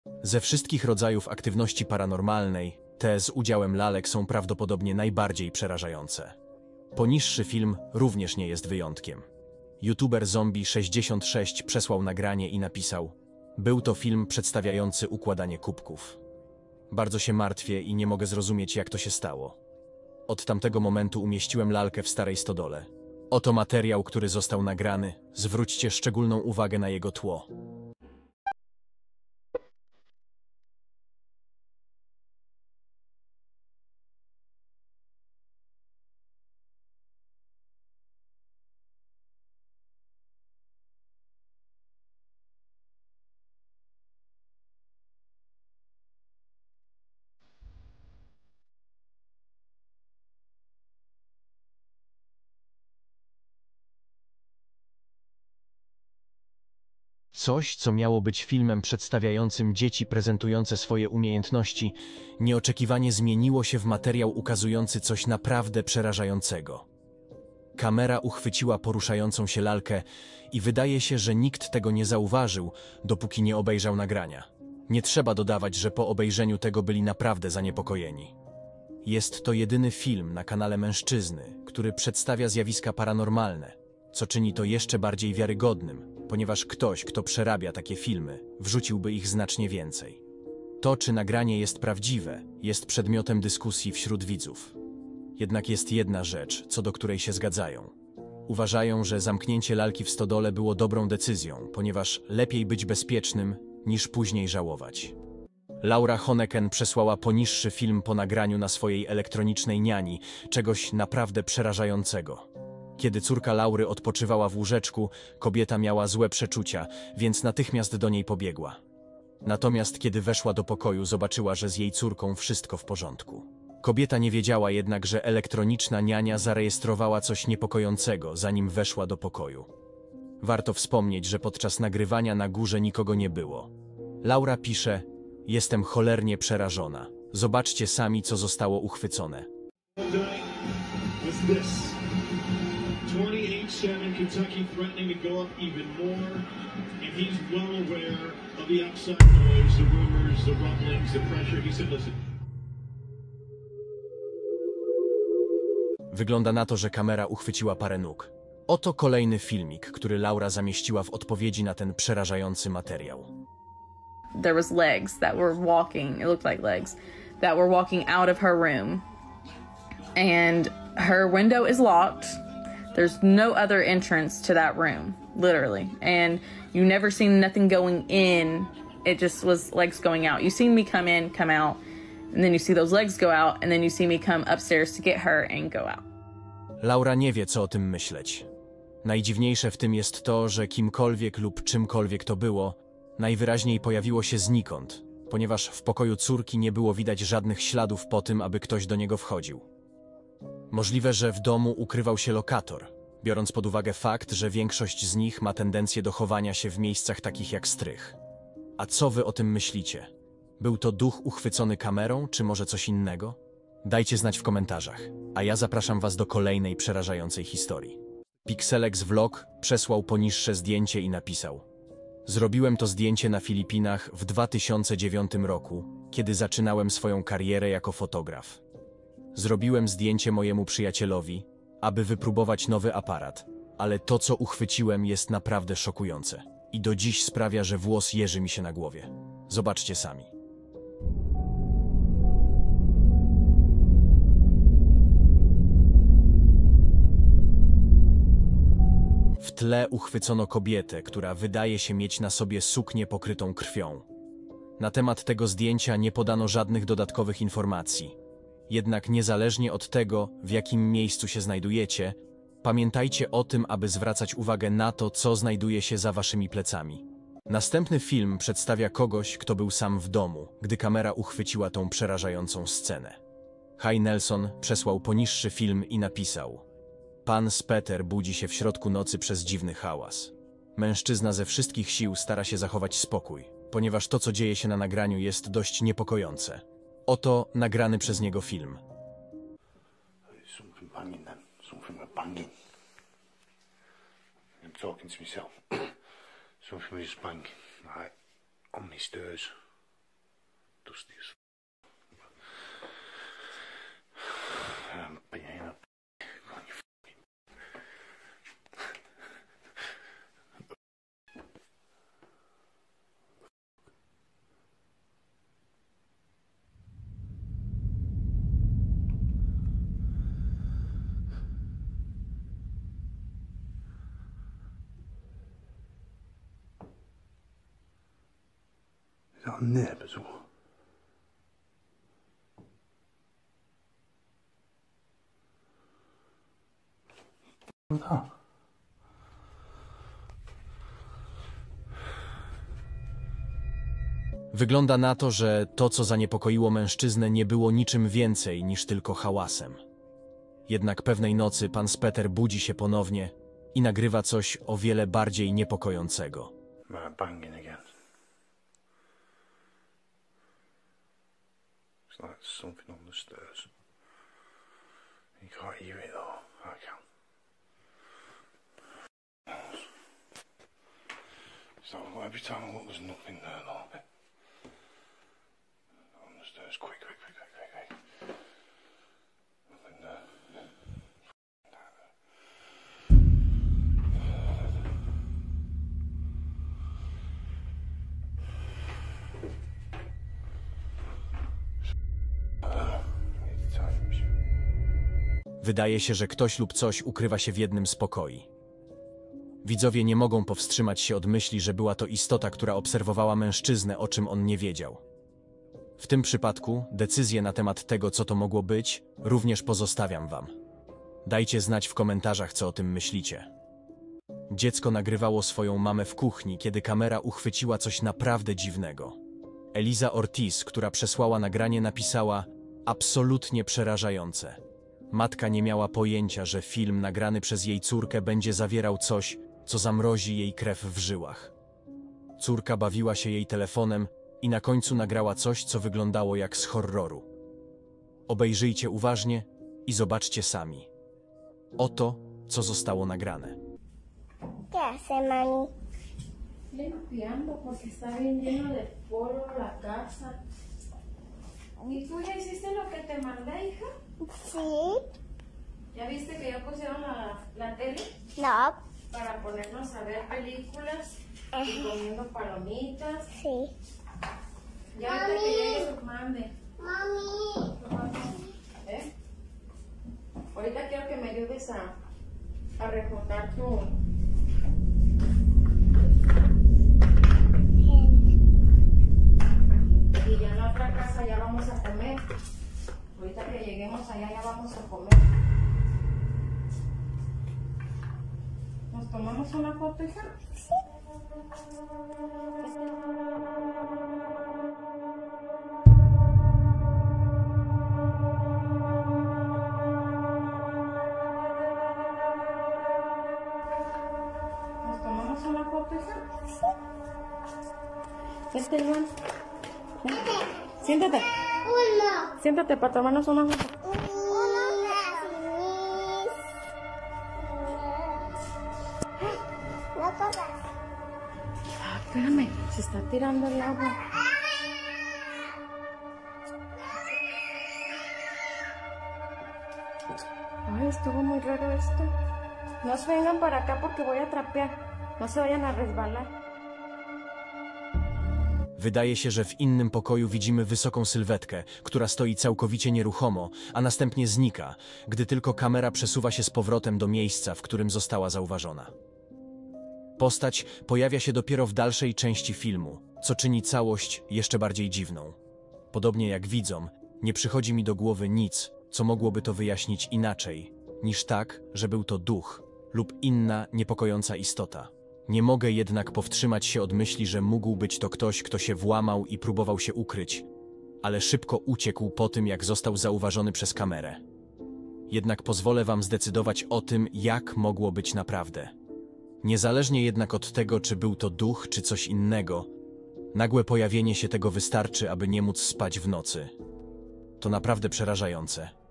Ze wszystkich rodzajów aktywności paranormalnej, te z udziałem lalek są prawdopodobnie najbardziej przerażające. Poniższy film również nie jest wyjątkiem. YouTuber Zombie66 przesłał nagranie i napisał: był to film przedstawiający układanie kubków. Bardzo się martwię i nie mogę zrozumieć, jak to się stało. Od tamtego momentu umieściłem lalkę w starej stodole. Oto materiał, który został nagrany. Zwróćcie szczególną uwagę na jego tło. Coś, co miało być filmem przedstawiającym dzieci prezentujące swoje umiejętności, nieoczekiwanie zmieniło się w materiał ukazujący coś naprawdę przerażającego. Kamera uchwyciła poruszającą się lalkę i wydaje się, że nikt tego nie zauważył, dopóki nie obejrzał nagrania. Nie trzeba dodawać, że po obejrzeniu tego byli naprawdę zaniepokojeni. Jest to jedyny film na kanale mężczyzny, który przedstawia zjawiska paranormalne, co czyni to jeszcze bardziej wiarygodnym, ponieważ ktoś, kto przerabia takie filmy, wrzuciłby ich znacznie więcej. To, czy nagranie jest prawdziwe, jest przedmiotem dyskusji wśród widzów. Jednak jest jedna rzecz, co do której się zgadzają. Uważają, że zamknięcie lalki w stodole było dobrą decyzją, ponieważ lepiej być bezpiecznym, niż później żałować. Laura Honeken przesłała poniższy film po nagraniu na swojej elektronicznej niani, czegoś naprawdę przerażającego. Kiedy córka Laury odpoczywała w łóżeczku, kobieta miała złe przeczucia, więc natychmiast do niej pobiegła. Natomiast kiedy weszła do pokoju, zobaczyła, że z jej córką wszystko w porządku. Kobieta nie wiedziała jednak, że elektroniczna niania zarejestrowała coś niepokojącego, zanim weszła do pokoju. Warto wspomnieć, że podczas nagrywania na górze nikogo nie było. Laura pisze: jestem cholernie przerażona. Zobaczcie sami, co zostało uchwycone. 28-7 Kentucky threatening to go up even more, and he's well aware of the outside noise, the rumors, the rumblings, the pressure. He said, listen. Wygląda na to, że kamera uchwyciła parę nóg. Oto kolejny filmik, który Laura zamieściła w odpowiedzi na ten przerażający materiał. There was legs that were walking, it looked like legs, that were walking out of her room. And her window is locked. There's no other entrance to that room, literally. And you never seen nothing going in. It just was legs going out. You seen me come in, come out, and then you see those legs go out, and then you see me come upstairs to get her and go out. Laura nie wie, co o tym myśleć. Najdziwniejsze w tym jest to, że kimkolwiek lub czymkolwiek to było, najwyraźniej pojawiło się znikąd, ponieważ w pokoju córki nie było widać żadnych śladów po tym, aby ktoś do niego wchodził. Możliwe, że w domu ukrywał się lokator, biorąc pod uwagę fakt, że większość z nich ma tendencję do chowania się w miejscach takich jak strych. A co wy o tym myślicie? Był to duch uchwycony kamerą, czy może coś innego? Dajcie znać w komentarzach, a ja zapraszam was do kolejnej przerażającej historii. Pixelex Vlog przesłał poniższe zdjęcie i napisał: zrobiłem to zdjęcie na Filipinach w 2009 roku, kiedy zaczynałem swoją karierę jako fotograf. Zrobiłem zdjęcie mojemu przyjacielowi, aby wypróbować nowy aparat, ale to, co uchwyciłem, jest naprawdę szokujące i do dziś sprawia, że włos jeży mi się na głowie. Zobaczcie sami. W tle uchwycono kobietę, która wydaje się mieć na sobie suknię pokrytą krwią. Na temat tego zdjęcia nie podano żadnych dodatkowych informacji. Jednak niezależnie od tego, w jakim miejscu się znajdujecie, pamiętajcie o tym, aby zwracać uwagę na to, co znajduje się za waszymi plecami. Następny film przedstawia kogoś, kto był sam w domu, gdy kamera uchwyciła tą przerażającą scenę. Hi Nelson przesłał poniższy film i napisał: pan Speter budzi się w środku nocy przez dziwny hałas. Mężczyzna ze wszystkich sił stara się zachować spokój, ponieważ to, co dzieje się na nagraniu, jest dość niepokojące. Oto nagrany przez niego film. Something banging then. Something were banging. I'm talking to myself. Something was just banging, like, on my stairs. dusty as piano. Is that a nib as well? No. Wygląda na to, że to, co zaniepokoiło mężczyznę, nie było niczym więcej niż tylko hałasem. Jednak pewnej nocy pan Speter budzi się ponownie i nagrywa coś o wiele bardziej niepokojącego. Banging again. It's like something on the stairs. You can't hear it though. I can. So every time I look, there's nothing there though. On the stairs, quick. Nothing there. Wydaje się, że ktoś lub coś ukrywa się w jednym z pokoi. Widzowie nie mogą powstrzymać się od myśli, że była to istota, która obserwowała mężczyznę, o czym on nie wiedział. W tym przypadku decyzję na temat tego, co to mogło być, również pozostawiam wam. Dajcie znać w komentarzach, co o tym myślicie. Dziecko nagrywało swoją mamę w kuchni, kiedy kamera uchwyciła coś naprawdę dziwnego. Eliza Ortiz, która przesłała nagranie, napisała: absolutnie przerażające. Matka nie miała pojęcia, że film nagrany przez jej córkę będzie zawierał coś, co zamrozi jej krew w żyłach. Córka bawiła się jej telefonem i na końcu nagrała coś, co wyglądało jak z horroru. Obejrzyjcie uważnie i zobaczcie sami. Oto, co zostało nagrane. ¿Qué hace, mami? Limpiando porque está bien lleno de polvo la casa. ¿Y tú ya hiciste lo que te mandé, hija? Sí. ¿Ya viste que ya pusieron la tele No. para ponernos a ver películas y comiendo palomitas? Sí. Ya ahorita que llegue tu mande. Mami. ¿Eh? Ahorita quiero que me ayudes a rejuntar tu... Y ya en la otra casa ya vamos a comer. Ahorita que lleguemos allá ya vamos a comer. ¿Nos tomamos una foto, hija? Sí. ¿Nos tomamos una foto, hija? Sí. Vete, Luan. Siéntate. Uno. Siéntate para tomarnos una foto. No corras. Ah, espérame, se está tirando el agua. Ay, estuvo muy raro esto. No se vengan para acá porque voy a trapear. No se vayan a resbalar. Wydaje się, że w innym pokoju widzimy wysoką sylwetkę, która stoi całkowicie nieruchomo, a następnie znika, gdy tylko kamera przesuwa się z powrotem do miejsca, w którym została zauważona. Postać pojawia się dopiero w dalszej części filmu, co czyni całość jeszcze bardziej dziwną. Podobnie jak widzom, nie przychodzi mi do głowy nic, co mogłoby to wyjaśnić inaczej, niż tak, że był to duch lub inna niepokojąca istota. Nie mogę jednak powstrzymać się od myśli, że mógł być to ktoś, kto się włamał i próbował się ukryć, ale szybko uciekł po tym, jak został zauważony przez kamerę. Jednak pozwolę wam zdecydować o tym, jak mogło być naprawdę. Niezależnie jednak od tego, czy był to duch, czy coś innego, nagłe pojawienie się tego wystarczy, aby nie móc spać w nocy. To naprawdę przerażające.